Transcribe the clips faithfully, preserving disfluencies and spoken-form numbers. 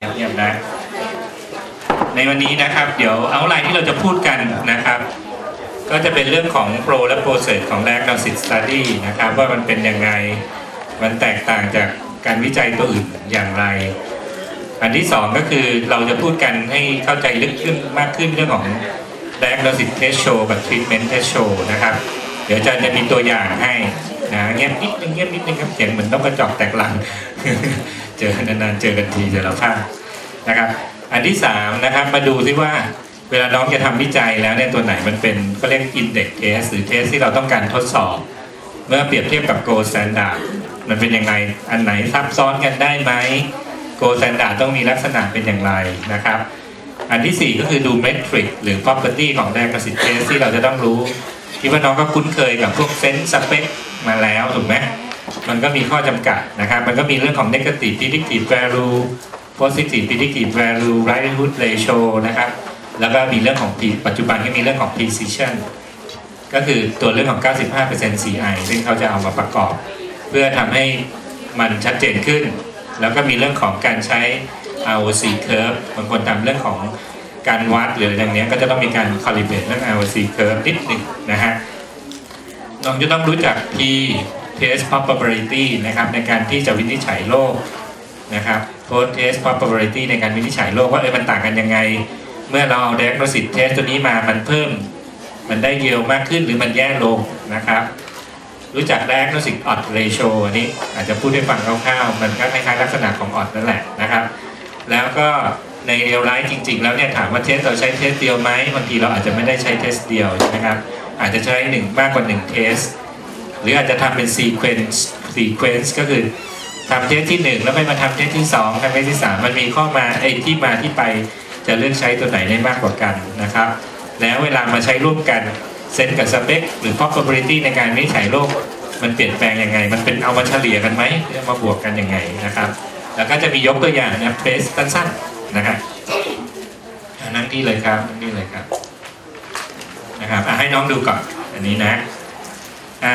เยี่ยมนะในวันนี้นะครับเดี๋ยวเอาไลน์ที่เราจะพูดกันนะครับก็จะเป็นเรื่องของโปรและโปรเซสของ Diagnostic Study นะครับว่ามันเป็นยังไงมันแตกต่างจากการวิจัยตัวอื่นอย่างไรอันที่สองก็คือเราจะพูดกันให้เข้าใจลึกขึ้นมากขึ้นเรื่องของ Diagnostic Test Show กับ Treatment Test Show นะครับเดี๋ยวอาจารย์จะมีตัวอย่างให้นะเงียบนิดนึงเงียบนิดนึงครับเสียงเหมือนต้องกระจอกแตกลัง เจอนานๆเจอกันทีเจอเราท่านะครับอันที่สามนะครับมาดูซิว่าเวลาน้องจะทำวิจัยแล้วเนี่ยตัวไหนมันเป็นก็เรียก Index Test หรือ Test ที่เราต้องการทดสอบเมื่อเปรียบเทียบกับ Gold Standard มันเป็นยังไงอันไหนซับซ้อนกันได้ไหม Gold Standard ต้องมีลักษณะเป็นอย่างไรนะครับอันที่สี่ก็คือดู Metric หรือ Property ของ Diagnostic Test ที่เราจะต้องรู้คิดว่าน้องก็คุ้นเคยกับพวก Sense Spec มาแล้วถูกไหมมันก็มีข้อจำกัดนะครับมันก็มีเรื่องของ Negative Predictive Value Positive Predictive Value Likelihood Ratio นะครับแล้วก็มีเรื่องของปัจจุบันก็มีเรื่องของ Precision ก็คือตัวเรื่องของ เก้าสิบห้าเปอร์เซ็นต์ ซี ไอ ซึ่งเขาจะเอามาประกอบเพื่อทำให้มันชัดเจนขึ้นแล้วก็มีเรื่องของการใช้ อาร์ โอ ซี Curve บางคนทำเรื่องของการวัดหรืออะไรอย่างนี้ก็จะต้องมีการ Calibrate เรื่อง อาร์ โอ ซี Curve นิดหนึ่งนะฮะน้องจะต้องรู้จัก P Test Probability นะครับในการที่จะวินิจฉัยโรคนะครับ Post Test Probability ในการวินิจฉัยโรคว่าเออมันต่างกันยังไงเมื่อเราเอา Diagnostic Test ตัวนี้มามันเพิ่มมันได้เยอะมากขึ้นหรือมันแย่ลงนะครับรู้จัก Diagnostic Odds Ratio อันนี้อาจจะพูดให้ฟังคร่าวๆมันก็คล้ายๆลักษณะของ Odds นั่นแหละนะครับแล้วก็ในเรียลไลฟ์จริงๆแล้วเนี่ยถามว่าเทสเราใช้เทสเดียวไหมบางทีเราอาจจะไม่ได้ใช้เทสเดียวใช่ไหมครับอาจจะใช้หนึ่งมากกว่าหนึ่งเทสหรืออาจจะทำเป็น sequence sequence ก็คือทำเทสที่หนึ่งแล้วไปมาทำเทสที่สองทำเทสที่สามมันมีข้อมาไอ้ที่มาที่ไปจะเลือกใช้ตัวไหนได้มากกว่ากันนะครับแล้วเวลามาใช้ร่วมกันเซนกับสเปคหรือ probability ในการวินิจฉัยโรคมันเปลี่ยนแปลงยังไงมันเป็นเอามาเฉลี่ยกันไหมหรือมาบวกกันยังไงนะครับแล้วก็จะมียกตัวอย่างนะเทสสั้นๆนะครับนั่งที่เลยครับนั่งที่เลยครับนะครับให้น้องดูก่อนอันนี้นะอ่า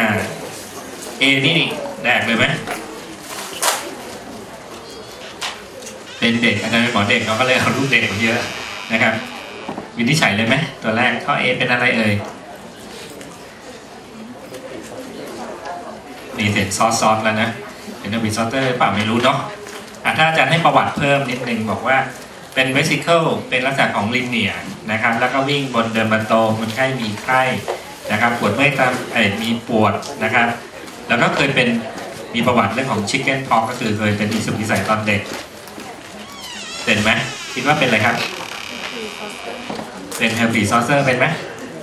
A นี่แรกเลยไหมเป็นเด็กอาจารย์เป็นหมอเด็กเขาก็เลยเอารูปเด็กเยอะนะครับวินิจฉัยเลยไหมตัวแรกข้อ A เป็นอะไรเอ่ยนี่เสร็จซอสซอสแล้วนะเป็นนักวิซอเตอร์เปล่าไม่รู้เนาะอ่ะถ้าอาจารย์ให้ประวัติเพิ่มนิดนึงบอกว่าเป็น vesicle เป็นลักษณะของลินเนียร์นะครับแล้วก็วิ่งบนเดินบันโตคนไข้มีไข้นะครับปวดเมื่อยตามเอ่อมีปวดนะครับแล้วก็เคยเป็นมีประวัติเรื่องของ chicken pox ก็คือเคยเป็นอิสุกอิสัยตอนเด็กเป็นไหมคิดว่าเป็นอะไรครับเป็น herpes zoster เป็นไหม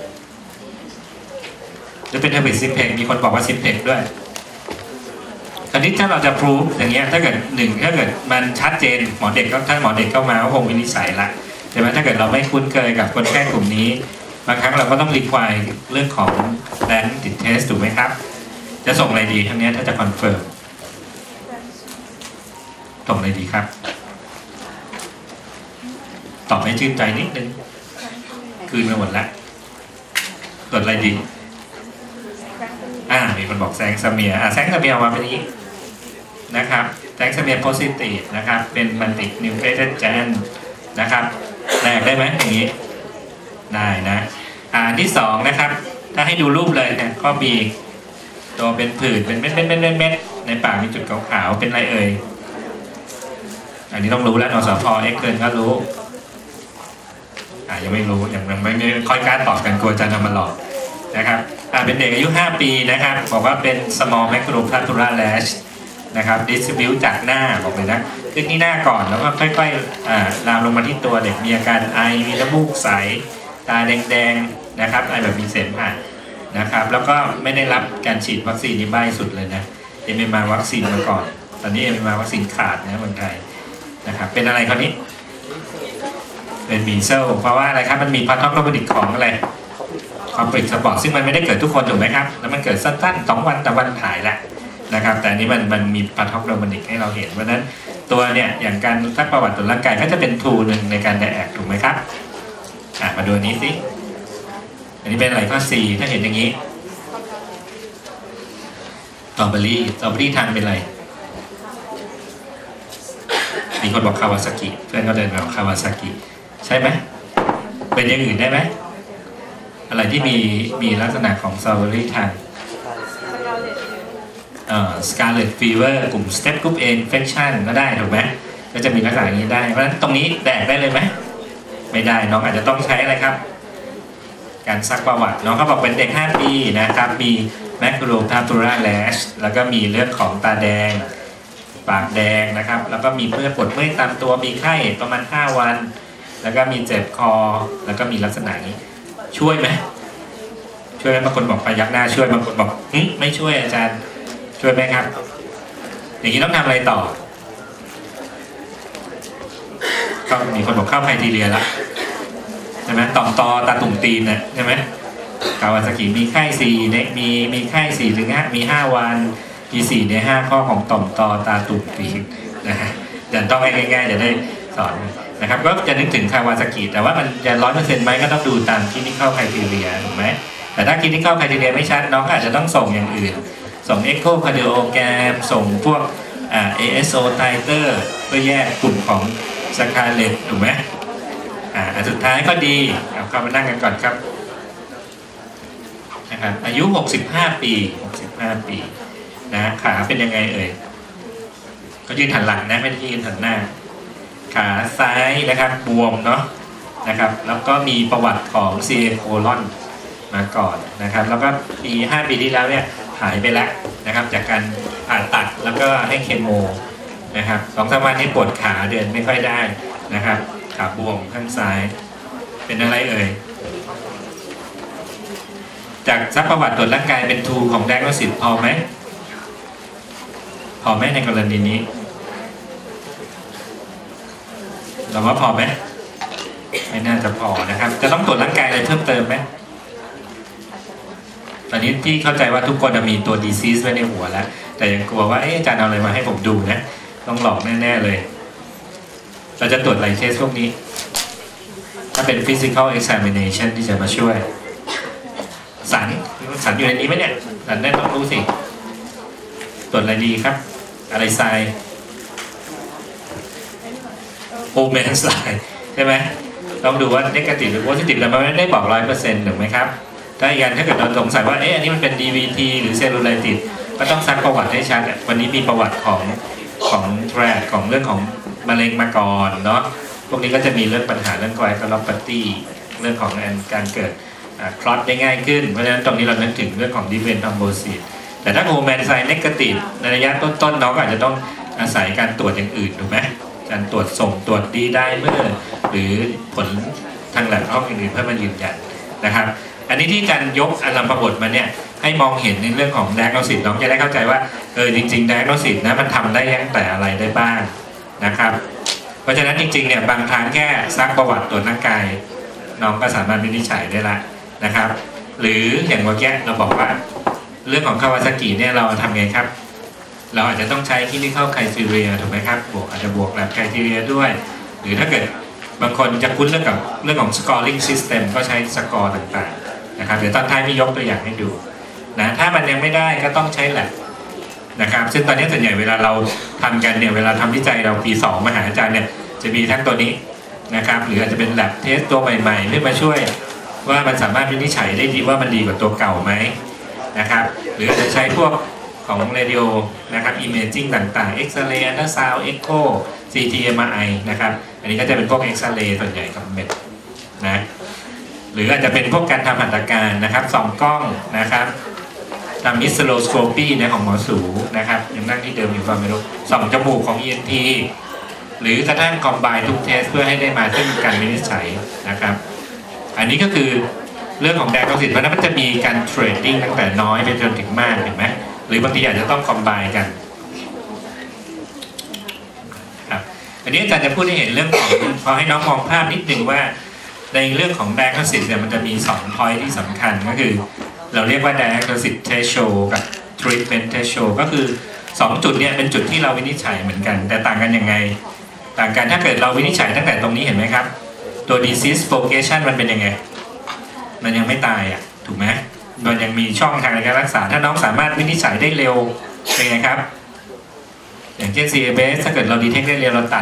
หรือเป็น herpes simplex มีคนบอกว่า simplex ด้วยคราวนี้ถ้าเราจะพิสูจอย่างเงี้ยถ้าเกิดหนึ่งถ้าเกิดมันชัดเจนหมอเด็กก็ถ้าหมอเด็กเข้ามาก็คงวินิจฉัยละใช่ไหมถ้าเกิดเราไม่คุ้นเคยกับคนไข้กลุ่มนี้บางครั้งเราก็ต้องรีควายเรื่องของ Diagnostic Test ถูกไหมครับจะส่งอะไรดีครั้งนี้ถ้าจะคอนเฟิร์มส่งอะไรดีครับตอบให้ชื่นใจนิดนึงคืนมาหมดแล้วตรวจอะไรดีอ่ามีคนบอกแซงซาเมียอ่าแซงซาเมียมาเป็นนี้นะครับแซงซาเมียโพซิทีฟนะครับเป็นมันตินิวเคลียสแจนนะครับแรกได้ไหมอย่างนี้ได้นะอ่าที่สองนะครับถ้าให้ดูรูปเลยเนี่ยก็มีตัวเป็นผื่นเป็นเม็ดเม็ดเม็ดเม็ดในปากมีจุดขาวๆเป็นอะไรเอ่ยอันนี้ต้องรู้แล้วนสพเอ็กเกินก็รู้อ่ายังไม่รู้ยังไม่ไม่ค่อยกล้าตอบกันกลัวจะนำมาหลอกนะครับอ่าเป็นเด็กอายุห้าปีนะครับบอกว่าเป็น small macropapilla rash นะครับ distribute จากหน้าบอกเลยนะขึ้นที่หน้าก่อนแล้วก็ค่อยๆอ่าลามลงมาที่ตัวเด็กมีอาการไอมีน้ำมูกใสตาแดงๆนะครับไอแบบมีเสมหะนะครับแล้วก็ไม่ได้รับการฉีดวัคซีนนี่ใบ้สุดเลยนะเอ็มเอ็มอาร์วัคซีนมาก่อนตอนนี้เอ็มเอ็มอาร์วัคซีนขาดนะเมืองไทยนะครับเป็นอะไรคราวนี้เป็นมีเซลเพราะว่าอะไรครับมันมีพาทอกโรบอติกของอะไรคอมเพล็กซ์สปอร์ตซึ่งมันไม่ได้เกิดทุกคนถูกไหมครับแล้วมันเกิดสั้นๆสองวันแต่วันหายละนะครับแต่อันนี้มันมันมีพาทอกโรบอติกให้เราเห็นเพราะนั้นตัวเนี่ยอย่างการซักประวัติตรวจร่างกายก็จะเป็นทูหนึ่งในการไดแอกถูกไหมครับอ่ะมาดูอันนี้สิอันนี้เป็นอะไรข้อ C ถ้าเห็นอย่างนี้สตรอเบอรี่สตรอเบอรี่ทานเป็นอะไรมีคนบอกคาวาซากิเพื่อนก็เดินมาบอกคาวาซากิใช่ไหมเป็นอย่างอื่นได้ไหมอะไรที่มีมีลักษณะของซาวเวอรี่ทางเอ่อ Scarlet Fever กลุ่ม Step Group A Infection ก็ได้ถูกไหมก็จะมีลักษณะอย่างนี้ได้เพราะฉะนั้นตรงนี้แดกได้เลยไหมไม่ได้น้องอาจจะต้องใช้อะไรครับการซักประวัติน้องเขาบอกเป็นเด็กห้าปีนะครับมี Maculopapular rash แล้วก็มีเรื่องของตาแดงปากแดงนะครับแล้วก็มีเมื่อปวดเมื่อยตามตัวมีไข้ประมาณห้าวันแล้วก็มีเจ็บคอแล้วก็มีลักษณะนี้ช่วยไหมช่วยไหมบางคนบอกพยักหน้าช่วยบางคนบอกไม่ช่วยอาจารย์ช่วยไหมครับอย่างนี้ต้องทำอะไรต่อก็มีคนบอกเข้าไคทีเรียละใช่ไหมต่อมตอตาตุ่มตีนเนี่ยใช่ไหมคาวาซากิมีไข้สี่เนี่ยมีมีไข้สี่ถึงห้ามีห้าวันมีสี่ในห้าข้อของต่อมตอตาตุ่มตีนนะฮะเดี๋ยวต้องให้ง่ายๆจะได้สอนนะครับก็จะนึกถึงคาวาซากิแต่ว่ามันจะร้อยเปอร์เซ็นต์ไหมก็ต้องดูตามคลินิคอลไคทีเรียถูกไหมแต่ถ้าคลินิคอลไคทีเรียไม่ชัดน้องอาจจะต้องส่งอย่างอื่นส่งเอ็กโคคาร์ดิโอแกรมส่งพวกอ่า เอ เอส โอ Titer เพื่อแยกกลุ่มของสคาเลตถูกไหมอ่าอันสุดท้ายก็ดีเอาเข้ามานั่งกันก่อนครับนะครับอายุหกสิบห้าปีหกสิบห้าปีนะขาเป็นยังไงเอ่ยก็ยืนหันหลังนะไม่ได้ยืนหันหน้าขาซ้ายนะครับบวมเนาะนะครับแล้วก็มีประวัติของ ซี เอ โคลอนมาก่อนนะครับแล้วก็ปีห้าปีที่แล้วเนี่ยหายไปแล้วนะครับจากการผ่าตัดแล้วก็ให้เคมีนะครับสองสามวันนี้ปวดขาเดินไม่ค่อยได้นะครับขาบวมข้างซ้ายเป็นอะไรเอ่ยจากซักประวัติตรวจร่างกายเป็นทูของแดกโนซิสพอไหมพอไหมในกรณีนี้เราว่าพอไหมไม่น่าจะพอนะครับจะต้องตรวจร่างกายอะไรเพิ่มเติมไหมตอนนี้ที่เข้าใจว่าทุกคนมีตัว disease ไว้ในหัวแล้วแต่ยังกลัวว่าอาจารย์เอาอะไรมาให้ผมดูนะต้องหลอกแน่ๆเลยเราจะตรวจอะไรเทสพวกนี้ถ้าเป็น physical examination ที่จะมาช่วยสันสันอยู่ในนี้ไหมเนี่ยสันแน่ต้องรู้สิตรวจอะไรดีครับอะไรไซโอเมนไซใช่ไหมต้องดูว่า negative หรือ positive แต่มันไม่ได้บอก ร้อยเปอร์เซ็นต์ ถูกไหมครับถ้าอีกอย่างถ้าเกิดเราสงสัยว่าเอ๊ะอันนี้มันเป็น ดี วี ที หรือเซลลูไลติสก็ต้องซักประวัติให้ชัดวันนี้มีประวัติของของแทรกของเรื่องของมะเร็งมาก่อนเนาะพวกนี้ก็จะมีเรื่องปัญหาเรื่องไกลคอลอปาตีเรื่องของการเกิดคลอตได้ง่ายขึ้นเพราะฉะนั้นตรงนี้เรานึกถึงเรื่องของดิเวนทอมโบซิสแต่ถ้าโฮแมนไซน์เนกาทีฟในระยะต้นๆน้องอาจจะต้องอาศัยการตรวจอย่างอื่นถูกไหมการตรวจส่งตรวจดีได้เมื่อหรือผลทางแลบห้องอื่นๆเพื่อมายืนยันนะครับอันนี้ที่อาจารย์ยกอัลลัมพบทมาเนี่ยให้มองเห็นในเรื่องของ diagnosis น้องจะได้เข้าใจว่าเออจริงๆ diagnosis นะมันทำได้ตั้งแต่อะไรได้บ้างนะครับเพราะฉะนั้นจริงๆเนี่ยบางครั้งแค่ซักประวัติตรวจร่างกายน้องก็สามารถวินิจฉัยได้ละนะครับหรืออย่างเมื่อกี้เราบอกว่าเรื่องของคาวาซากิเนี่ยเราทำไงครับเราอาจจะต้องใช้คลินิคอลไคทีเรียถูกไหมครับบวกอาจจะบวกแบบไคทีเรียด้วยหรือถ้าเกิดบางคนจะคุ้นเรื่องกับเรื่องของ scoring system ก็ใช้สกอร์ต่างๆนะครับเดี๋ยวตอนท้ายมียกตัวอย่างให้ดูนะถ้ามันยังไม่ได้ก็ต้องใช้แลบนะครับซึ่งตอนนี้ส่วนใหญ่เวลาเราทำกันเนี่ยเวลาทำวิจัยเราปีสองมหาอาจารย์เนี่ยจะมีทั้งตัวนี้นะครับหรืออาจจะเป็นแลบเทสตัวใหม่ๆเพื่อมาช่วยว่ามันสามารถวินิจฉัยได้ดีว่ามันดีกว่าตัวเก่าไหมนะครับหรืออาจจะใช้พวกของเรดิโอนะครับอิมเมจิ้งต่างๆเอ็กซเรย์อัลตราซาวด์เอ็กโค ซี ที เอ็ม อาร์ ไอ นะครับอันนี้ก็จะเป็นพวกเอ็กซเรย์ส่วนใหญ่กับเม็ดนะหรืออาจจะเป็นพวกการทำหัตถการนะครับส่องกล้องนะครับทำมิสโลสโคปีนะของหมอสูนะครับยังนั่งที่เดิมอยู่ฟังไม่รู้ส่องจมูกของ อี เอ็น ที หรือกระทั่งคอมไบน์ทุกเทสเพื่อให้ได้มาซึ่งการวินิจฉัยนะครับอันนี้ก็คือเรื่องของdiagnosisเพราะนั้นมันจะมีการเทรดดิ้งตั้งแต่น้อยไปจนถึงมากเห็นไหมหรือบางทีอาจจะต้องคอมไบน์กันครับอันนี้อาจารย์จะพูดให้เห็นเรื่องของพอให้น้องมองภาพนิดนึงว่าในเรื่องของ diagnosis เนี่ยมันจะมีสอง point ที่สำคัญก็คือเราเรียกว่า diagnosis threshold กับ treatment threshold ก็คือสองจุดเนี่ยเป็นจุดที่เราวินิจฉัยเหมือนกันแต่ต่างกันยังไงต่างกันถ้าเกิดเราวินิจฉัยตั้งแต่ตรงนี้เห็นไหมครับตัว disease progression มันเป็นยังไงมันยังไม่ตายอ่ะถูกไหมมันยังมีช่องทางในการรักษาถ้าน้องสามารถวินิจฉัยได้เร็วเป็นไงครับอย่างเช่น ซี เอ บี เอส ถ้าเกิดเราดีเทคได้เร็วเราตัด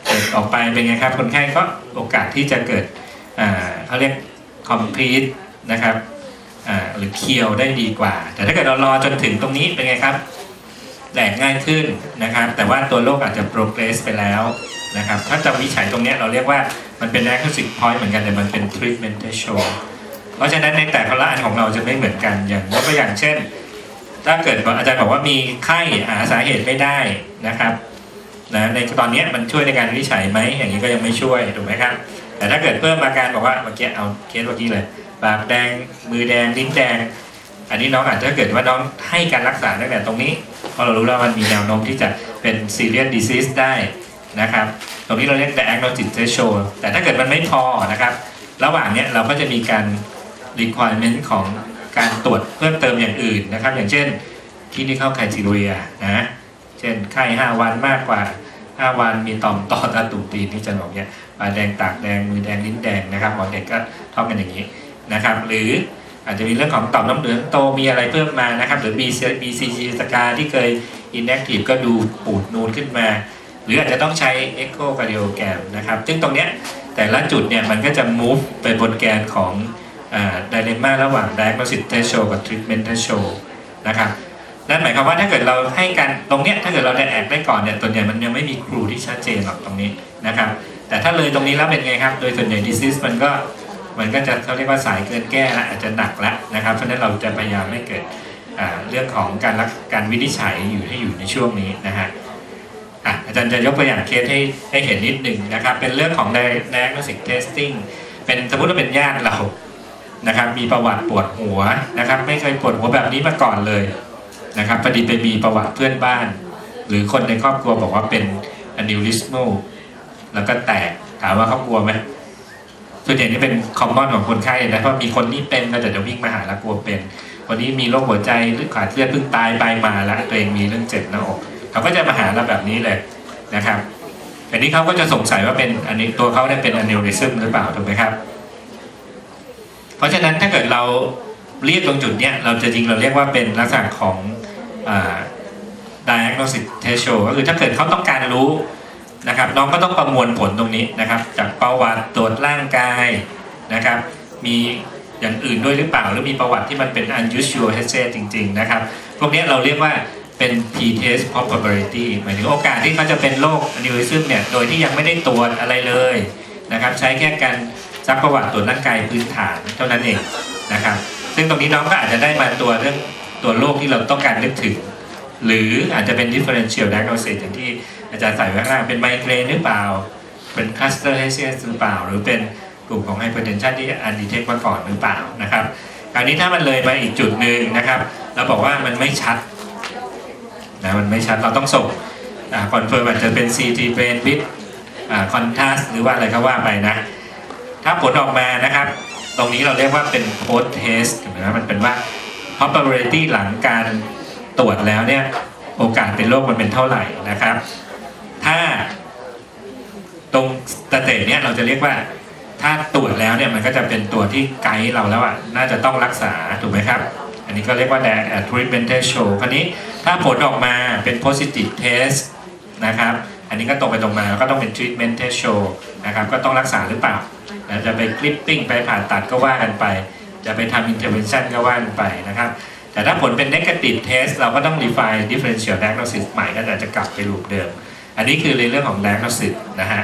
เกิดออกไปเป็นไงครับคนไข้ก็โอกาสที่จะเกิดอ่าเขาเรียก complete นะครับอ่าหรือเคียวได้ดีกว่าแต่ถ้าเกิดเรารอจนถึงตรงนี้เป็นไงครับแดกง่ายขึ้นนะครับแต่ว่าตัวโรคอาจจะ progress ไปแล้วนะครับถ้าจะวิจัยตรงนี้เราเรียกว่ามันเป็น diagnostic point เหมือนกันแต่มันเป็น treatment threshold เพราะฉะนั้นในแต่ละอันของเราจะไม่เหมือนกันอย่างยกตัวอย่างเช่นถ้าเกิดอาจารย์บอกว่ามีไข้หาสาเหตุไม่ได้นะครับนะในตอนนี้มันช่วยในการวิจัยไหมอย่างนี้ก็ยังไม่ช่วยถูกไหมครับแต่ถ้าเกิดเพิ่มอาการบอกว่าเมื่อกี้เอาเคสเมื่อกี้เลยปากแดงมือแดงลิ้นแดงอันนี้น้องอาจจะเกิดว่าน้องให้การรักษาตั้งแต่ตรงนี้เพราะเรารู้แล้วมันมีแนวโน้มที่จะเป็น serious disease ได้นะครับตรงนี้เราเรียก diagnostic threshold แต่ถ้าเกิดมันไม่พอนะครับระหว่างนี้เราก็จะมีการ requirement ของการตรวจเพิ่มเติมอย่างอื่นนะครับอย่างเช่น clinical criteria นะเช่นไข้ห้าวันมากกว่าห้าวันมีต่อมตอตาตุ่มตีนที่จะบอกเนี่ยปากแดงตากแดงมือแดงลิ้นแดงนะครับของเด็กก็ท่องกันอย่างนี้นะครับหรืออาจจะมีเรื่องของต่อมน้ำเหลืองโตมีอะไรเพิ่มมานะครับหรือ บี ซี จี สกาที่เคย inactive ก็ดูปูดนูนขึ้นมาหรืออาจจะต้องใช้ echocardiogram นะครับซึ่งตรงเนี้ยแต่ละจุดเนี่ยมันก็จะ move ไปบนแกนของไดเลม่าระหว่าง diagnostic threshold กับ treatment threshold นะครับนั่นหมายความว่าถ้าเกิดเราให้การตรงเนี้ยถ้าเกิดเราได้แอกได้ก่อนเนี่ยตัวใหญ่มันยังไม่มีครูที่ชัดเจนหรอกตรงนี้นะครับแต่ถ้าเลยตรงนี้แล้วเป็นไงครับโดยส่วนใหญ่ disease มันก็มันก็จะเขาเรียกว่าสายเกินแก้ละอาจจะหนักละนะครับเพราะฉะนั้นเราจะพยายามไม่เกิดเรื่องของการรักการวินิจฉัยอยู่ให้อยู่ในช่วงนี้นะฮะอาจารย์จะยกตัวอย่างเคสให้ให้เห็นนิดหนึ่งนะครับเป็นเรื่องของ diagnostic testing เป็นสมมติว่าเป็นญาติเรานะครับมีประวัติปวดหัวนะครับไม่เคยปวดหัวแบบนี้มาก่อนเลยนะครับพอดีไปมีประวัติเพื่อนบ้านหรือคนในครอบครัวบอกว่าเป็น aneurysmal แล้วก็แตกถามว่าเขากลัวไหมส่วนใหญ่นี่เป็นคอมมอนของคนไข้นะเพราะมีคนนี้เป็นก็จะวิ่งมาหาแล้วกลัวเป็นคนนี้มีโรคหัวใจหรือขาดเลือดเพิ่งตายไปมาแล้วตัวเองมีเรื่องเจ็บหน้าอกเขาก็จะมาหาเราแบบนี้เลยนะครับอันนี้เขาก็จะสงสัยว่าเป็นอันนี้ตัวเขาเนี่ยเป็น aneurysm หรือเปล่าถูกไหมครับเพราะฉะนั้นถ้าเกิดเราเรียกตรงจุดเนี้ยเราจะจริงเราเรียกว่าเป็นลักษณะของอ่า diagnostic threshold ก็คือถ้าเกิดเขาต้องการรู้นะครับน้องก็ต้องประมวลผลตรงนี้นะครับจากประวัติตรวจร่างกายนะครับมีอย่างอื่นด้วยหรือเปล่าหรือมีประวัติที่มันเป็น unusual hazard จริงๆนะครับพวกนี้เราเรียกว่าเป็น p-test probability หมายถึงโอกาสที่เขาจะเป็นโรค aneurysm เนี่ยโดยที่ยังไม่ได้ตรวจอะไรเลยนะครับใช้แค่การซักประวัติตรวจร่างกายพื้นฐานเท่านั้นเองนะครับซึ่งตรงนี้น้องก็อาจจะได้มาตัวเรื่องตัวโรคที่เราต้องการนึกถึงหรืออาจจะเป็น differential diagnosis อย่างที่อาจารย์ใส่ไว้ข้างล่างเป็นไมเกรนหรือเปล่าเป็น cluster เอช เอส หรือเปล่าหรือเป็นกลุ่มของ hypertension ที่ undetect มาก่อนหรือเปล่านะครับคราวนี้ถ้ามันเลยไปอีกจุดหนึ่งนะครับเราบอกว่ามันไม่ชัดนะมันไม่ชัดเราต้องส่งคอนเฟิร์มอาจจะเป็น ซี ที brain with contrast หรือว่าอะไรก็ว่าไปนะถ้าผลออกมานะครับตรงนี้เราเรียกว่าเป็น post test นะมันเป็นว่า probability หลังการตรวจแล้วเนี่ยโอกาสเป็นโรคมันเป็นเท่าไหร่นะครับถ้าตรงสเตจเนี้ยเราจะเรียกว่าถ้าตรวจแล้วเนี่ยมันก็จะเป็นตัวที่ไกด์เราแล้วอ่ะน่าจะต้องรักษาถูกไหมครับอันนี้ก็เรียกว่า treatment threshold คราวนี้ถ้าผลออกมาเป็น positive test นะครับอันนี้ก็ตรงไปตรงมาก็ต้องเป็น treatment threshold นะครับก็ต้องรักษาหรือเปล่าจะไปคลิปปิ้งไปผ่าตัดก็ว่ากันไปจะไปทำ intervention ก็ว่ากันไปนะครับแต่ถ้าผลเป็น negative test เราก็ต้อง define differential diagnosis ใหม่ก็จะกลับไปรูปเดิมอันนี้คือในเรื่องของ diagnosis นะฮะ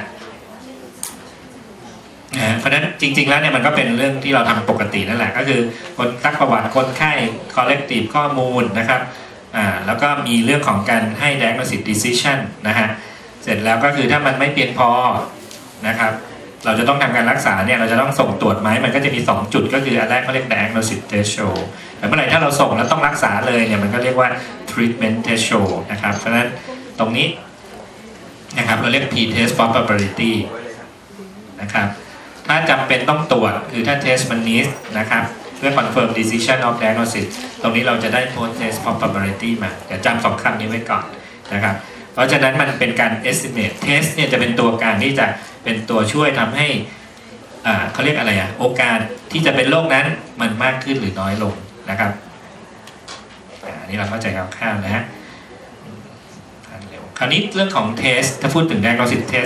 เพราะฉะนั้นจริงๆแล้วเนี่ยมันก็เป็นเรื่องที่เราทำปกตินั่นแหละก็คือคนซักประวัติคนไข้ collective ข้อมูลนะครับอ่าแล้วก็มีเรื่องของการให้ diagnosis decision นะฮะเสร็จแล้วก็คือถ้ามันไม่เพียงพอนะครับเราจะต้องทำการรักษาเนี่ยเราจะต้องส่งตรวจไหมมันก็จะมีสองจุดก็คืออันแรกเขาเรียก diagnosis threshold แต่เมื่อไหร่ถ้าเราส่งแล้วต้องรักษาเลยเนี่ยมันก็เรียกว่า treatment threshold นะครับเพราะฉะนั้นตรงนี้นะครับเราเรียก p-test probability นะครับถ้าจำเป็นต้องตรวจคือถ้า test มัน need นะครับเพื่อ confirm decision of diagnosis ตรงนี้เราจะได้ post test probability มาแต่จำสองคำนี้ไว้ก่อนนะครับเพราะฉะนั้นมันเป็นการ estimate test เนี่ยจะเป็นตัวการที่จะเป็นตัวช่วยทำให้อ่าเขาเรียกอะไรอ่ะโอกาสที่จะเป็นโรคนั้นมันมากขึ้นหรือน้อยลงนะครับอันนี้เราเข้าใจคร่าวๆนะฮะคราวนี้เรื่องของ test ถ้าพูดถึง diagnostic test เนี่ย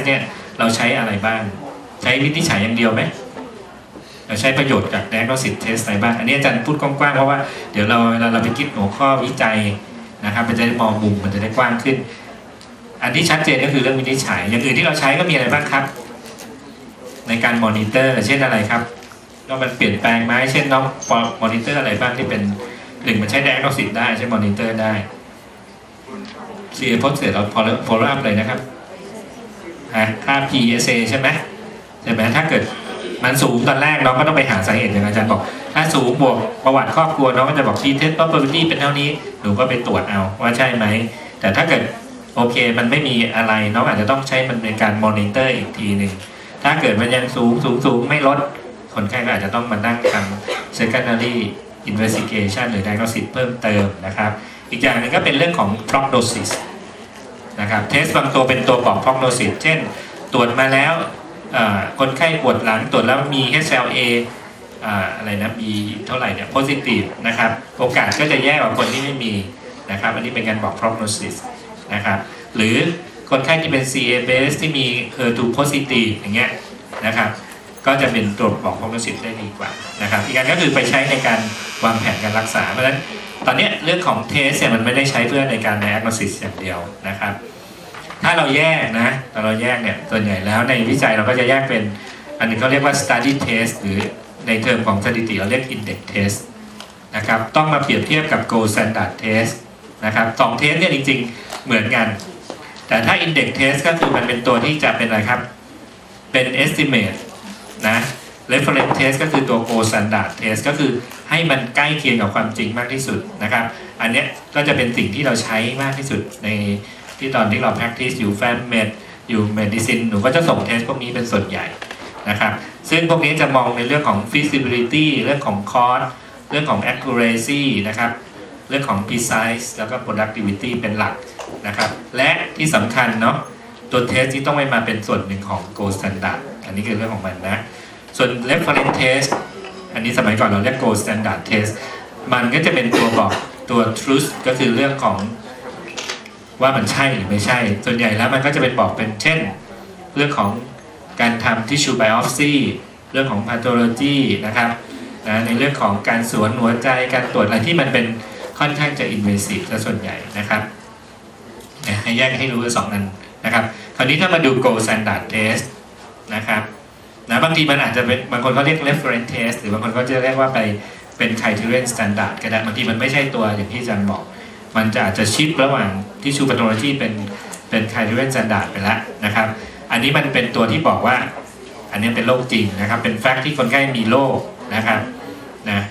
เราใช้อะไรบ้างใช้วินิจฉัยอย่างเดียวไหมเราใช้ประโยชน์จาก diagnostic test อะไรบ้างอันนี้อาจารย์พูดกว้างๆเพราะว่าเดี๋ยวเราเราเราไปคิดหัวข้อวิจัยนะครับมันจะได้มองมุมมันจะได้กว้างขึ้นอันที่ชัดเจนก็คือเรื่องวินิจฉัยอย่างอื่นที่เราใช้ก็มีอะไรบ้างครับในการมอนิเตอร์เช่นอะไรครับว่ามันเปลี่ยนแปลงไหมเช่นน้องมอนิเตอร์อะไรบ้างที่เป็นหนึ่งมันใช้ diagnostic ได้ใช้มอนิเตอร์ได้ ซี เอ post เสร็จเรา follow up เลยนะครับฮะค่า พี เอส เอ ใช่ไหมใช่ไหมถ้าเกิดมันสูงตอนแรกเราก็ต้องไปหาสาเหตุอย่างอาจารย์บอกถ้าสูงบวกประวัติครอบครัวน้องก็จะบอก t-test probability เป็นเท่านี้หนูก็ไปตรวจเอาว่าใช่ไหมแต่ถ้าเกิดโอเคมันไม่มีอะไรน้องอาจจะต้องใช้มันในการมอนิเตอร์อีกทีหนึ่งถ้าเกิดมันยังสูงสูงสูงไม่ลดคนไข้ก็อาจจะต้องมานั่งทำ secondary investigation หรือ diagnosis เพิ่มเติมนะครับอีกอย่างหนึ่งก็เป็นเรื่องของ prognosis นะครับเทสบางตัวเป็นตัวบอก prognosis เช่นตรวจมาแล้วคนไข้ปวดหลังตรวจแล้วมี เอช แอล เอ อะไรนะมีเท่าไหร่เนี่ย positive นะครับโอกาสก็จะแย่กว่าคนที่ไม่มีนะครับอันนี้เป็นการบอก prognosis นะครับหรือคนไข้ที่เป็น ซี เอ base ที่มี เอช ทู positive อย่างเงี้ยนะครับก็จะเป็นตัวบอก prognosis ได้ดีกว่านะครับอีกการก็คือไปใช้ในการวางแผนการรักษาเพราะฉะนั้นตอนนี้เรื่องของเทสเนี่ยมันไม่ได้ใช้เพื่อในการ diagnosis อย่างเดียวนะครับถ้าเราแยกนะถ้าเราแยกเนี่ยส่วนใหญ่แล้วในวิจัยเราก็จะแยกเป็นอันนึงเขาเรียกว่า study test หรือในเทอมของสถิติเราเรียก index test นะครับต้องมาเปรียบเทียบกับ gold standard test นะครับสองเทสเนี่ยจริงๆเหมือนกันแต่ถ้า index test ก็คือมันเป็นตัวที่จะเป็นอะไรครับเป็น estimate นะ reference test ก็คือตัว gold standard test ก็คือให้มันใกล้เคียงกับความจริงมากที่สุดนะครับอันนี้ก็จะเป็นสิ่งที่เราใช้มากที่สุดในที่ตอนที่เรา practice อยู่ แฟม เมด อยู่ medicine หนูก็จะส่งเทสพวกนี้เป็นส่วนใหญ่นะครับซึ่งพวกนี้จะมองในเรื่องของ feasibility เรื่องของ cost เรื่องของ accuracy นะครับเรื่องของ precise แล้วก็ productivity เป็นหลักนะครับและที่สำคัญเนาะตัวเทสที่ต้องไปมาเป็นส่วนหนึ่งของ gold standard อันนี้คือเรื่องของมันนะส่วน reference test อันนี้สมัยก่อนเราเรียก gold standard test มันก็จะเป็นตัวบอกตัว truth ก็คือเรื่องของว่ามันใช่หรือไม่ใช่ส่วนใหญ่แล้วมันก็จะเป็นบอกเป็นเช่นเรื่องของการทำ tissue biopsy เรื่องของ pathology นะครับนะในเรื่องของการสวนหัวใจการตรวจอะไรที่มันเป็นค่อนข้างจะ invasive ซะส่วนใหญ่นะครับให้แยกให้รู้สองนั้นนะครับคราวนี้ถ้ามาดู gold standard test นะครับนะบางทีมันอาจจะเป็นบางคนเขาเรียก reference test หรือบางคนก็จะเรียกว่าไปเป็น criterion standard ก็ได้บางทีมันไม่ใช่ตัวอย่างที่อาจารย์บอกมันจะอาจจะชิประหว่าง tissue pathology เป็นเป็น criterion standard ไปแล้วนะครับอันนี้มันเป็นตัวที่บอกว่าอันนี้เป็นโรคจริงนะครับเป็นแฟกต์ที่คนไข้มีโรคนะครับนะ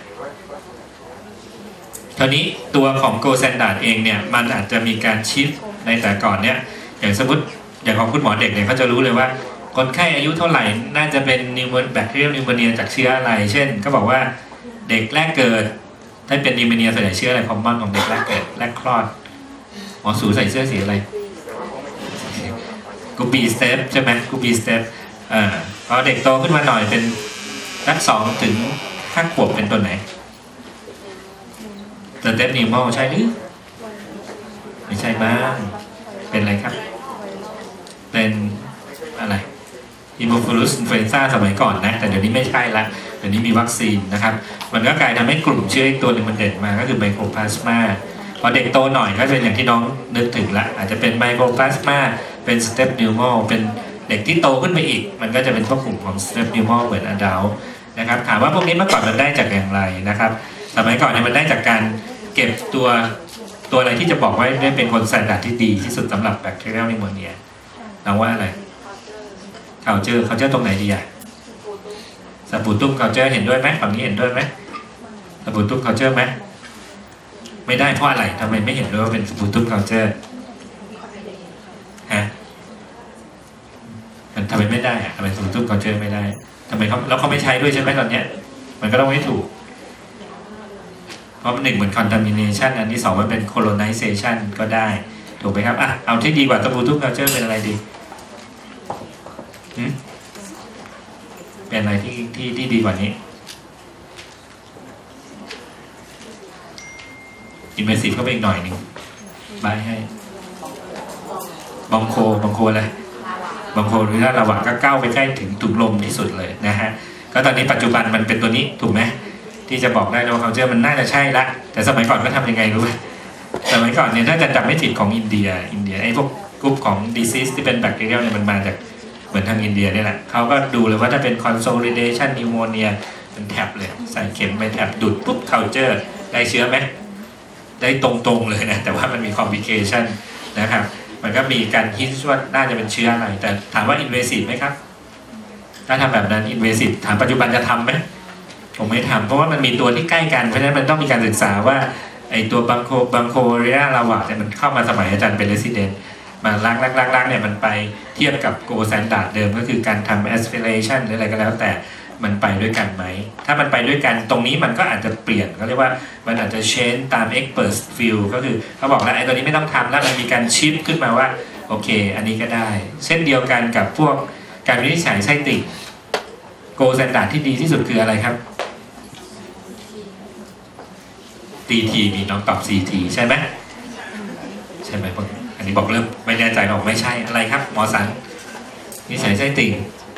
คราวนี้ตัวของ gold standard เองเนี่ยมันอาจจะมีการชิฟในแต่ก่อนเนี่ยอย่างสมมติอย่างของคุณหมอเด็กเนี่ยเขาจะรู้เลยว่าคนไข้อายุเท่าไหร่น่าจะเป็นนิวโมแบคทีเรียลนิวโมเนียจากเชื้ออะไรเช่นก็บอกว่าเด็กแรกเกิดถ้าเป็นนิวโมเนียส่วนใหญ่เชื้ออะไรคอมมอนของเด็กแรกเกิดแรกคลอดหมอสูใส่เสื้อสีอะไรกูบีสเตปใช่ไหมกูบีสเตปอ่าพอเด็กโตขึ้นมาหน่อยเป็นรักสองถึงห้าขวบเป็นตัวไหนสเตปนิวโมใช่หรือไม่ใช่บ้างเป็นอะไรครับเป็นอะไรฮีโมฟิลัสอินฟลูเอนซ่าสมัยก่อนนะแต่เดี๋ยวนี้ไม่ใช่ละเดี๋ยวนี้มีวัคซีนนะครับมันก็กลายทำให้กลุ่มเชื้ออีกตัวหนึ่งมันเด่นมาก็คือไมโครพลาสมาพอเด็กโตหน่อยก็เป็นอย่างที่น้องนึกถึงละอาจจะเป็นไมโครพลาสมาเป็นสเตปนิวโมเป็นเด็กที่โตขึ้นไปอีกมันก็จะเป็นพวกกลุ่มของสเตปนิวโมเหมือนอดัลต์นะครับถามว่าพวกนี้เมื่อก่อนมันได้จากอย่างไรนะครับสมัยก่อนเนี่ยมันได้จากการเก็บตัวตัวอะไรที่จะบอกว่าได้เป็นคนสแตนดาร์ดที่ดีที่สุดสำหรับแบคทีเรียลนิโมเนียเราว่าอะไรเขาเจอเขาเจอตรงไหนดีอ่ะสปูตุ้มเขาเจอเห็นด้วยไหมฝั่งนี้เห็นด้วยไหมสปูตุ้มเขาเจอไหมไม่ได้เพราะอะไรทำไมไม่เห็นด้วยว่าเป็นสปูตุ้มเขาเจอฮะมันทำไมไม่ได้อะทำไมสปูตุ้มเขาเจอไม่ได้ทำไมเขาแล้วเขาไม่ใช้ด้วยใช่ไหมตอนเนี้ยมันก็ต้องไม่ถูกเพราะหนึ่งเหมือน contamination อันที่สองมันเป็น colonization ก็ได้ถูกไหมครับอ่ะเอาที่ดีกว่าสปูตุ้มเขาเจอเป็นอะไรดีเป็นอะไรที่ที่ที่ดีกว่านี้อินเวสซีฟเข้าไปอีกหน่อยหนึ่งบายให้บองโคบองโคอะไรบางคนถ้าระหว่างก็ก้าวไปใกล้ถึงถุงลมที่สุดเลยนะฮะก็ตอนนี้ปัจจุบันมันเป็นตัวนี้ถูกไหมที่จะบอกได้ว่าเขาเชื่อมันน่าจะใช่ละแต่สมัยก่อนก็ทำยังไงรู้ไหมสมัยก่อนเนี่ยถ้าจะจับไม่ผิดของอินเดียอินเดียไอ้พวกกลุ่มของ disease ที่เป็นแบคทีเรียเนี่ยมันมาจากเหมือนทางอินเดียนี่แหละเขาก็ดูเลยว่าถ้าเป็น consolidation pneumonia เป็นแท็บเลยใส่เข็มไปแท็บดูดปุ๊บ culture ได้เชื้อไหมได้ตรงๆเลยนะแต่ว่ามันมี complication นะครับมันก็มีการคิดว่าน่าจะเป็นเชื้ออะไรแต่ถามว่า invasive ไหมครับถ้าทำแบบนั้น invasive ถามปัจจุบันจะทำไหมผมไม่ทำเพราะว่ามันมีตัวที่ใกล้กันเพราะฉะนั้นมันต้องมีการศึกษาว่าไอตัวบังโคบังโคเรียลาวาเนี่ยมันเข้ามาสมัยอาจารย์เป็นเรสซิเดนต์มาล้างล้างล้างล้างเนี่ยมันไปเทียบกับโกลด์สแตนดาร์ดเดิมก็คือการทำ aspiration หรืออะไรก็แล้วแต่มันไปด้วยกันไหมถ้ามันไปด้วยกันตรงนี้มันก็อาจจะเปลี่ยนเขาเรียกว่ามันอาจจะ change ตาม expert field ก็คือเขาบอกแล้วไอ้ตัวนี้ไม่ต้องทำแล้วมันมีการชิปขึ้นมาว่าโอเคอันนี้ก็ได้เช่นเดียวกันกับพวกการวินิจฉัยไส้ติ่งโกลด์สแตนดาร์ดที่ดีที่สุดคืออะไรครับ ซี ที มีน้องตอบ ซี ที ใช่ไหมใช่ไหมอันนี้บอกเริ่มไม่แน่ใจหรอกไม่ใช่อะไรครับหมอสันนิสัยไส้ติ่ง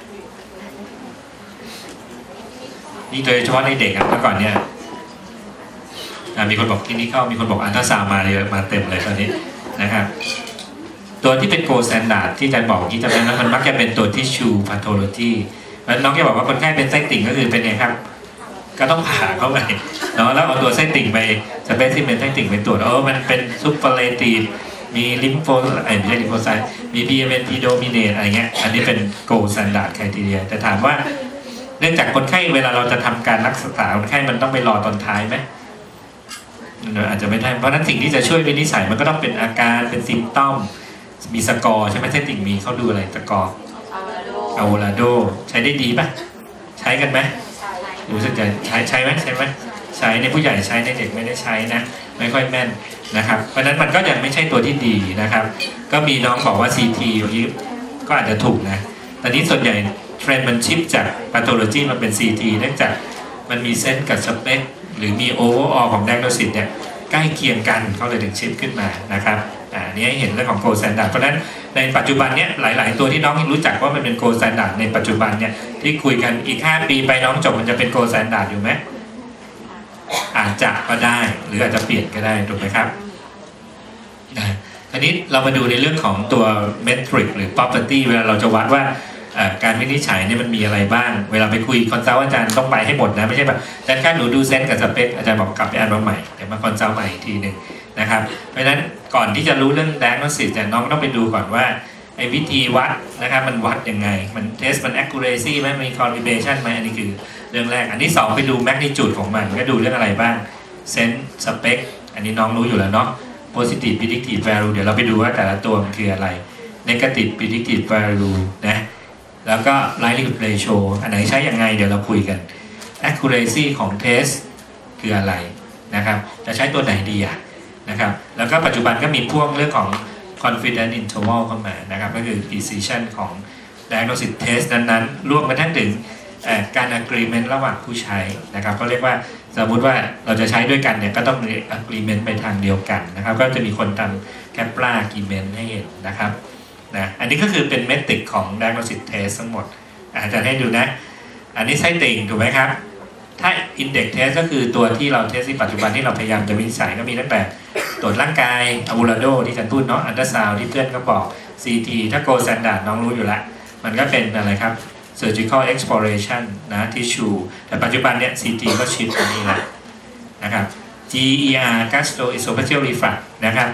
นี่โดยเฉพาะในเด็กครับเมื่อก่อนเนี่ยมีคนบอกที่นี่เข้ามีคนบอกอัลตราซาวด์มาเลยมาเต็มเลยตอนนี้นะครับตัวที่เป็นโกลด์สแตนดาร์ดที่อาจารย์บอกที่จำได้นะมันมักจะเป็นตัวที่ชูพาโทโลจีแล้วน้องจะบอกว่าคนไข้เป็นไส้ติ่งก็คือเป็นไงครับก็ต้องผ่าเข้าไปเนาะแล้วเอาตัวไส้ติ่งไปสเปซิเมนไส้ติ่งไปตรวจเออมันเป็นซุปเปอร์เลตีฟมีลิมโฟไอ้ไม่ใช่ลิมโฟไซต์มี พี เอ็ม เอ็น พี โดมิเนตอะไรเงี้ยอันนี้เป็นโกลด์สแตนดาร์ดไครทีเรียแต่ถามว่าเนื่องจากคนไข้เวลาเราจะทำการรักษาคนไข้มันต้องไปรอตอนท้ายไหมอาจจะไม่ได้เพราะนั้นสิ่งที่จะช่วยวินิจฉัยมันก็ต้องเป็นอาการเป็นซิมตอมมีสกอร์ใช่ไหมไส้ติ่งมีเขาดูอะไรสกอร์อะโวลาโดใช้ได้ดีป่ะใช้กันไหมรู้สึกจะใช้ใช้ไหมใช่ไหมใช้ในผู้ใหญ่ใช้ในเด็กไม่ได้ใช้นะไม่ค่อยแม่นนะครับเพราะนั้นมันก็ยังไม่ใช่ตัวที่ดีนะครับก็มีน้องบอกว่า ซี ที อยู่ที่ก็อาจจะถูกนะตอนนี้ส่วนใหญ่เทรนด์มันชิปจากพาโทโลจีมันเป็น ซี ที เนื่องจากมันมีเซนส์กับสเปคหรือมีโอเวอร์ออลของไดโนซิสเนี่ยใกล้เคียงกันเขาเลยถึงชิปขึ้นมานะครับอ่านี้ให้เห็นเรื่องของโกลด์สแตนดาร์ดเพราะนั้นในปัจจุบันเนี่ยหลายๆตัวที่น้องรู้จักว่ามันเป็นโกลด์สแตนดาร์ดในปัจจุบันเนี่ยที่คุยกันอีกห้าปีไปน้องจบมันจะเป็นโกลด์สแตนดาร์ดอยู่ไหมอาจจะก็ได้หรืออาจจะเปลี่ยนก็ได้ถูกไหมครับนะทีนี้เรามาดูในเรื่องของตัวเมทริกหรือ property เวลาเราจะวัดว่าการวินิจฉัยเนี่ยมันมีอะไรบ้างเวลาไปคุยคอนซัลท์อาจารย์ต้องไปให้หมดนะไม่ใช่แบบอาจารย์แค่หนูดูเซนส์กับสเปคอาจารย์บอกกลับไปอ่านมาใหม่เดี๋ยวมาคอนซัลท์ใหม่อีกทีหนึ่งนะครับเพราะฉะนั้นก่อนที่จะรู้เรื่อง diagnosis เนี่ยน้องต้องไปดูก่อนว่าไอ้วิธีวัดนะครับมันวัดยังไงมันเทสมัน accuracy ไหมมี calibration ไหมอันนี้คือเรื่องแรกอันที่สองไปดู magnitude ของมันก็ดูเรื่องอะไรบ้าง sense spec อันนี้น้องรู้อยู่แล้วเนาะ positive predictive value เดี๋ยวเราไปดูว่าแต่ละตัวมันคืออะไร negative predictive value นะแล้วก็ likelihood ratio อันไหนใช้ยังไงเดี๋ยวเราคุยกัน accuracy ของ test คืออะไรนะครับจะใช้ตัวไหนดีอ่ะนะครับแล้วก็ปัจจุบันก็มีพวกเรื่องของ confidence interval เข้ามานะครับก็คือ precision ของ diagnosis test นั้นๆรวมไปทั้งถึงการ agreement ระหว่างผู้ใช้นะครับก็เรียกว่าสมมติว่าเราจะใช้ด้วยกันเนี่ยก็ต้องมี agreement ไปทางเดียวกันนะครับก็จะมีคนทำ Kaplan agreement ให้เห็นนะครับนะอันนี้ก็คือเป็นเมทริกของ diagnosis test ทั้งหมดอาจารย์ให้ดูนะอันนี้ไส้ติ่งถูกไหมครับถ้า index test ก็คือตัวที่เราเทสในปัจจุบันที่เราพยายามจะวินิจฉัยก็มีตั้งแต่ตรวจร่างกายอะโวลาโดที่อาจารย์พูดเนาะอัลตราซาวด์ที่เพื่อนก็บอก ซี ที ถ้า gold standard น้องรู้อยู่ละมันก็เป็นอะไรครับ surgical exploration นะ tissue แต่ปัจจุบันเนี่ย ซี ที ก็ชิปตัวนี้แหละนะครับ จี อี อาร์ gastroesophageal reflux นะครับ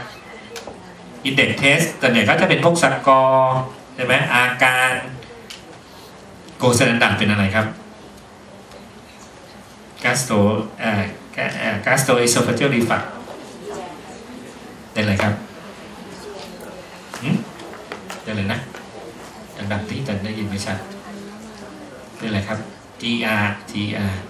index test แต่เนี่ยก็จะเป็นพวกสกอร์ใช่ไหมอาการ gold standard เป็นอะไรครับ gastro เอ่อ gastroesophageal reflux เป็นอะไรครับหืมเป็นอะไรนะดังๆที่อาจารย์ได้ยินไม่ชัดเป็นอะไรครับ จี อาร์ จี อาร์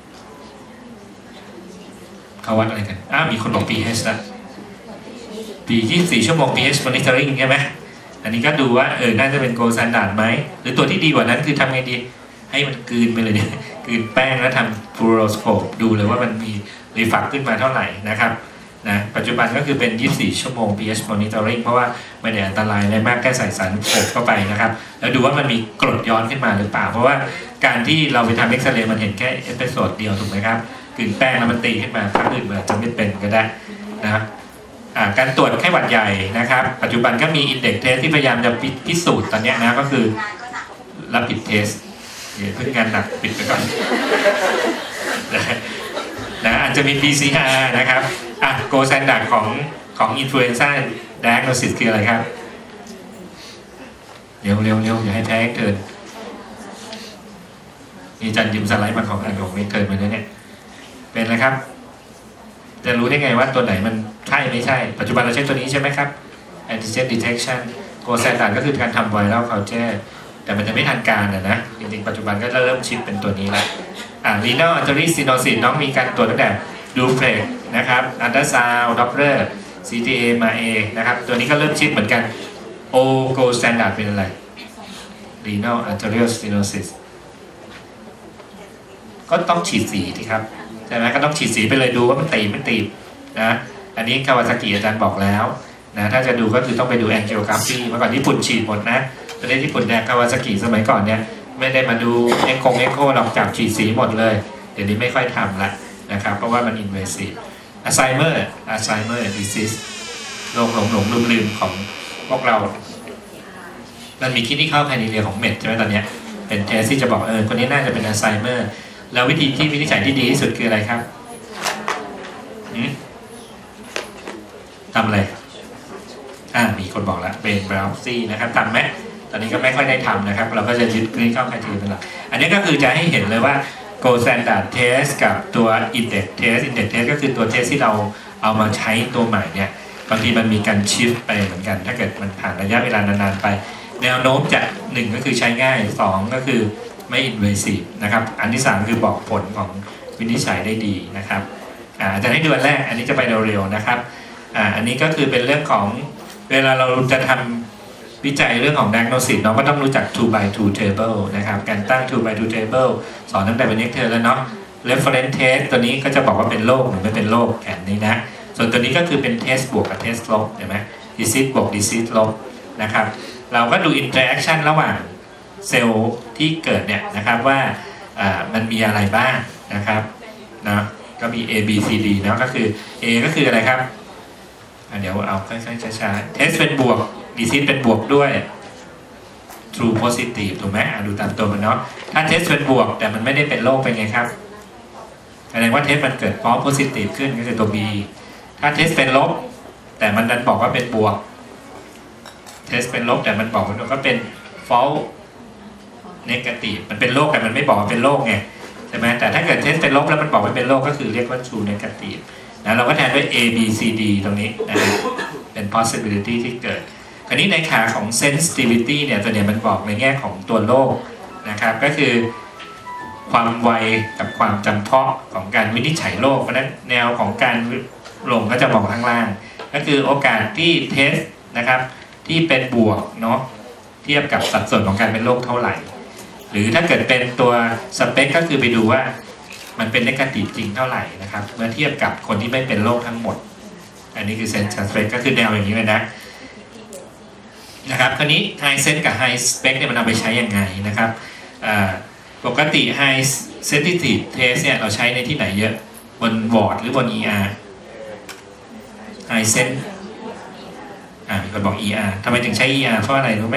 เขาวัดอะไรกันอ้าวมีคนบอก พี เอช นะปียี่สิบสี่ชั่วโมง พี เอช monitoring ใช่ไหมอันนี้ก็ดูว่าเออน่าจะเป็น gold standard ไหมหรือตัวที่ดีกว่านั้นคือทำไงดีให้มันกลืนไปเลยเนี่ยกลืนแป้งแล้วทำ fluoroscope ดูเลยว่ามันมีรีฟักขึ้นมาเท่าไหร่นะครับนะปัจจุบันก็คือเป็นยี่สิบสี่ชั่วโมง pH monitoring เพราะว่าไม่ได้อันตรายอะไรมากแค่ใส่สารโขกเข้าไปนะครับแล้วดูว่ามันมีกรดย้อนขึ้นมาหรือเปล่าเพราะว่าการที่เราไปทำเอ็กซเรย์มันเห็นแค่เอพิโซดเดียวถูกไหมครับกลืนแป้งแล้วมันตีขึ้นมาครั้งอื่นมันจะไม่เป็นก็ได้นะการตรวจไข้หวัดใหญ่นะครับปัจจุบันก็มีอินเด็กซ์เทสที่พยายามจะพิสูจน์ตอนนี้นะก็คือรับผิดเทสเดี๋ยวเพิ่งงานหนักปิดไปก่อนนะอาจจะมี พี ซี อาร์ นะครับอ่ะโกลด์สแตนดาร์ดของของอินฟลูเอนซ่า diagnosis คืออะไรครับเร็วเร็วเร็วอย่าให้แพ้เกินนี่จันยืมสไลด์มาของอันของไม่เกินมาเนี่ยเป็นอะไรครับจะรู้ได้ไงว่าตัวไหนมันใช่ไม่ใช่ปัจจุบันเราใช้ตัวนี้ใช่ไหมครับ antigen detection โกลด์สแตนดาร์ดก็คือการทำ viral culture แต่มันจะไม่ทันการนะนะจริงๆปัจจุบันก็เริ่มชิปเป็นตัวนี้แล้วอ่า renal artery stenosis น้องมีการตรวจตั้งแต่ดูเพลกนะครับอันดราซาวด์ด็อปเลอร์ ซี ที เอ มา A นะครับตัวนี้ก็เริ่มชิปเหมือนกัน O gold standard เป็นอะไร renal arterial stenosis ก็ต้องฉีดสีที่ครับใช่ไหมก็ต้องฉีดสีไปเลยดูว่ามันตีไม่ตีนะอันนี้คาวาซากิอาจารย์บอกแล้วนะถ้าจะดูก็คือต้องไปดูแองจิโอกราฟีเมื่อก่อนญี่ปุ่นฉีดหมดนะประเทศญี่ปุ่นเนี่ยคาวาซากิสมัยก่อนเนี่ยไม่ได้มาดูเอ็กโคเอ็กโคหรอกจับฉีดสีหมดเลยเดี๋ยวนี้ไม่ค่อยทำละนะครับเพราะว่ามันอินเวสิฟอัลไซเมอร์อัลไซเมอร์ดิซิสโรคหลงหลงลืมลืมของพวกเรามันมีคิดที่เข้าภายในเรียของเม็ดใช่ไหมตอนนี้เป็นเทสที่จะบอกเออคนนี้น่าจะเป็นอัลไซเมอร์แล้ววิธีที่วินิจฉัยที่ดีที่สุดคืออะไรครับทำอะไรอ่ามีคนบอกแล้วเบนบราวซี่นะครับทำไหมตอนนี้ก็ไม่ค่อยได้ทำนะครับเราก็จะยึดคลินิคอลไครทีเรียเป็นหลักอันนี้ก็คือจะให้เห็นเลยว่า gold standard test กับตัว index test index test ก็คือตัวเทสที่เราเอามาใช้ตัวใหม่เนี่ยบางทีมันมีการชิฟไปเหมือนกันถ้าเกิดมันผ่านระยะเวลานานๆไปแนวโน้มจะหนึ่งก็คือใช้ง่ายสองก็คือไม่ invasive นะครับอันที่สามคือบอกผลของวินิจฉัยได้ดีนะครับอ่าจะให้ดูอันแรกอันนี้จะไปเร็วๆนะครับอ่าอันนี้ก็คือเป็นเรื่องของเวลาเราจะทำวิจัยเรื่องของ diagnosis เราก็ต้องรู้จัก two by two table นะครับการตั้ง two by two table สอนตั้งแต่เป็นเอ็กเทอร์แล้วเนาะ reference test ตัวนี้ก็จะบอกว่าเป็นโรคหรือไม่เป็นโรคแอนนี้นะส่วนตัวนี้ก็คือเป็น test บวกกับ test ลบเห็นไหม disease บวก disease ลบนะครับเราก็ดู interaction ระหว่างเซลล์ที่เกิดเนี่ยนะครับว่าอ่ามันมีอะไรบ้างนะครับนะก็มี A B C D นะก็คือ A ก็คืออะไรครับเดี๋ยวเอาค่อยๆช้าๆ test เป็นบวก disease เป็นบวกด้วย true positive ถูกไหมดูตามตัวมันเนาะถ้า test เป็นบวกแต่มันไม่ได้เป็นโรคเป็นไงครับแสดงว่า test มันเกิด false positive ขึ้นก็คือตัว B ถ้า test เป็นลบแต่มันดันบอกว่าเป็นบวก test เป็นลบแต่มันบอกว่าก็เป็น false negative มันเป็นโรคแต่มันไม่บอกว่าเป็นโรคไงใช่ไหมแต่ถ้าเกิด test เป็นลบแล้วมันบอกว่าเป็นโรคก็คือเรียกว่า true negative นะเราก็แทนด้วย A B C D ตรงนี้นะเป็น possibility ที่เกิดคราวนี้ในขาของ sensitivity เนี่ยตัวเนี้ยมันบอกในแง่ของตัวโรคนะครับก็คือความไวกับความจำเพาะของการวินิจฉัยโรคเพราะนั้นแนวของการลงก็จะบอกข้างล่างก็คือโอกาสที่เทสนะครับที่เป็นบวกเนาะเทียบกับสัดส่วนของการเป็นโรคเท่าไหร่หรือถ้าเกิดเป็นตัวสเปคก็คือไปดูว่ามันเป็นเนกาทีฟจริงเท่าไหร่นะครับเมื่อเทียบกับคนที่ไม่เป็นโรคทั้งหมดอันนี้คือเซนส์สเปคก็คือแนวอย่างนี้เลยนะนะครับคราวนี้ High Sense กับ High Spec เนี่ยมันเอาไปใช้ยังไงนะครับปกติ High Sensitive Test เนี่ยเราใช้ในที่ไหนเยอะบนวอร์ดหรือบน อี อาร์ High Sense อ่ามีคนบอก อี อาร์ ทำไมถึงใช้ อี อาร์ เพราะอะไรรู้ไหม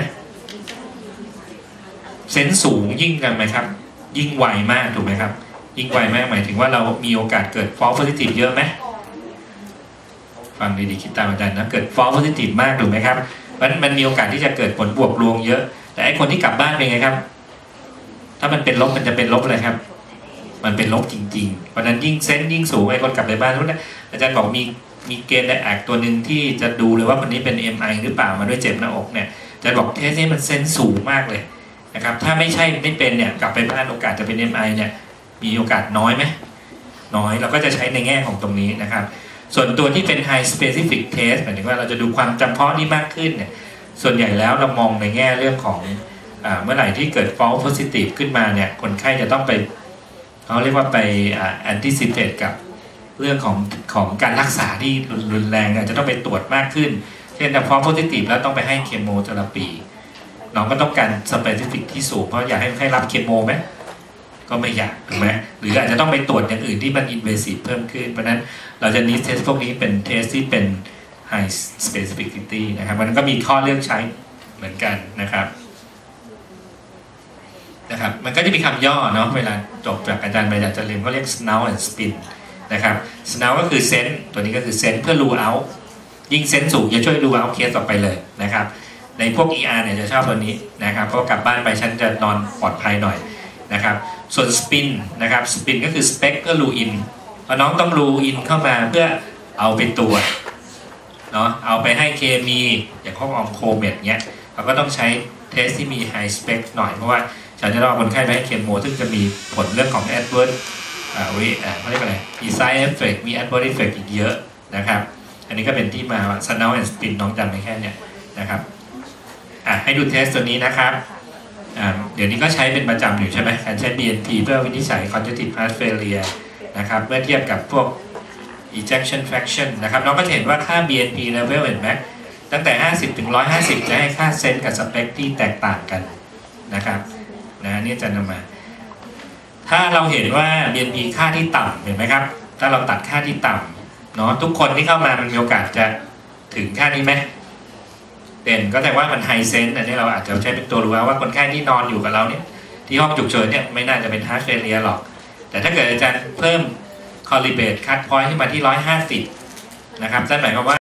เซนส์สูงยิ่งกันไหมครับยิ่งไวมากถูกไหมครับยิ่งไวมากหมายถึงว่าเรามีโอกาสเกิด false positive เยอะไหมฟังดีๆคิดตามอาจารย์นะเกิด false positive มากถูกไหมครับมันมันมีโอกาสที่จะเกิดผลบวกลวงเยอะแต่ไอคนที่กลับบ้านเป็นไงครับถ้ามันเป็นลบมันจะเป็นลบเลยครับมันเป็นลบจริงๆเพราะนั้นยิ่งเซนส์ยิ่งสูงไอคนกลับไปบ้านทุกนั้นอาจารย์บอกมีมีเกณฑ์และแอคตัวหนึ่งที่จะดูเลยว่าคนนี้เป็น เอ็ม ไอ หรือเปล่ามาด้วยเจ็บหน้าอกเนี่ยอาจารย์บอกเทสนี้มันเซนส์สูงมากเลยนะครับถ้าไม่ใช่ไม่เป็นเนี่ยกลับไปบ้านโอกาสจะเป็น เอ็ม ไอ เนี่ยมีโอกาสน้อยไหมน้อยเราก็จะใช้ในแง่ของตรงนี้นะครับส่วนตัวที่เป็น high specific test หมายถึงว่าเราจะดูความจำเพาะนี่มากขึ้นเนี่ยส่วนใหญ่แล้วเรามองในแง่เรื่องของอ่าเมื่อไหร่ที่เกิด false positive ขึ้นมาเนี่ยคนไข้จะต้องไปเขาเรียกว่าไปอ่า anticipate กับเรื่องของของการรักษาที่รุนแรงอาจจะต้องไปตรวจมากขึ้นเช่นถ้าพอโพซิทีฟแล้วต้องไปให้เคมีเทอราปีน้องก็ต้องการสเปซิฟิกที่สูงเพราะอยากให้ให้รับเคมีไหมก็ไม่อยากถูกไหมหรืออาจจะต้องไปตรวจอย่างอื่นที่มันอินเวซีฟเพิ่มขึ้นเพราะนั้นเราจะนิดเทสพวกนี้เป็นเทสที่เป็น high specificity นะครับมันก็มีข้อเลือกใช้เหมือนกันนะครับนะครับมันก็จะมีคำย่อเนาะเวลาจบจากอาจารย์ไปอาจารย์เรียนเขาเรียก snout and spin นะครับ snout ก็คือ sense ตัวนี้ก็คือ sense เพื่อ rule out ยิ่ง sense สูงจะช่วย rule out เคสต่อไปเลยนะครับในพวก อี อาร์ เนี่ยจะชอบตัวนี้นะครับเพราะกลับบ้านไปฉันจะนอนปลอดภัยหน่อยนะครับส่วน spin นะครับ spin ก็คือ spec เพื่อ rule in เพราะน้องต้อง rule in เข้ามาเพื่อเอาไปตรวจเนาะเอาไปให้เคมีอย่างห้องออมโคเมดเนี้ยเราก็ต้องใช้เทสที่มี high spec หน่อยเพราะว่าฉันจะต้องเอาคนไข้ไปให้เคมีซึ่งจะมีผลเรื่องของ adverse อ่าวิอ่าเขาเรียกอะไร มี side effect มี adverse effect อีกเยอะนะครับอันนี้ก็เป็นที่มาว่า snout and spin น้องจำได้แค่เนี้ยนะครับอ่ะให้ดูเทสตัวนี้นะครับอ่าเดี๋ยวนี้ก็ใช้เป็นประจำอยู่ใช่ไหมการใช้ บี เอ็น พี เพื่อวินิจฉัย congestive heart failure นะครับเมื่อเทียบกับพวก ejection fraction นะครับน้องก็เห็นว่าค่า บี เอ็น พี level เห็นไหมตั้งแต่ห้าสิบถึงหนึ่งร้อยห้าสิบจะให้ค่าเซนกับสเปคที่แตกต่างกันนะครับนะนี่จะนำมาถ้าเราเห็นว่า บี เอ็น พี ค่าที่ต่ำเห็นไหมครับถ้าเราตัดค่าที่ต่ำเนาะทุกคนที่เข้ามามันมีโอกาสจะถึงค่านี้ไหมเด่นก็แต่ว่ามันไฮเซนส์อันนี้เราอาจจะใช้เป็นตัวรู้ว่าคนไข้ที่นอนอยู่กับเราเนี่ยที่ห้องฉุกเฉินเนี่ยไม่น่าจะเป็นฮาร์ทเฟลเลียหรอกแต่ถ้าเกิดอาจารย์เพิ่มคอลิเบตคัทพอยต์ขึ้นมาที่หนึ่งร้อยห้าสิบนะครับนั่นหมายความว่า